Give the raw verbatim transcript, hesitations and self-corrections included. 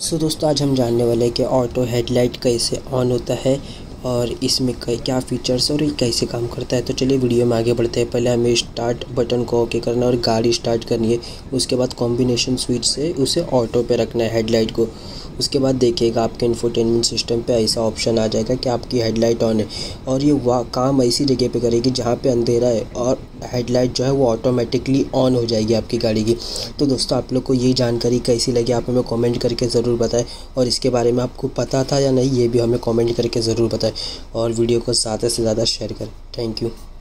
सो दोस्तों आज हम जानने वाले हैं कि ऑटो हेडलाइट कैसे ऑन होता है और इसमें क्या फ़ीचर्स और ये कैसे काम करता है। तो चलिए वीडियो में आगे बढ़ते हैं। पहले हमें स्टार्ट बटन को ओके करना है और गाड़ी स्टार्ट करनी है। उसके बाद कॉम्बिनेशन स्विच से उसे ऑटो पे रखना है हेडलाइट को। उसके बाद देखिएगा आपके इंफोटेनमेंट सिस्टम पे ऐसा ऑप्शन आ जाएगा कि आपकी हेडलाइट ऑन है और ये वाह काम ऐसी जगह पे करेगी जहाँ पे अंधेरा है और हेडलाइट जो है वो ऑटोमेटिकली ऑन हो जाएगी आपकी गाड़ी की। तो दोस्तों आप लोग को ये जानकारी कैसी लगी आप हमें कमेंट करके ज़रूर बताएं और इसके बारे में आपको पता था या नहीं ये भी हमें कमेंट करके ज़रूर बताएं और वीडियो को ज़्यादा से ज़्यादा शेयर करें। Thank you.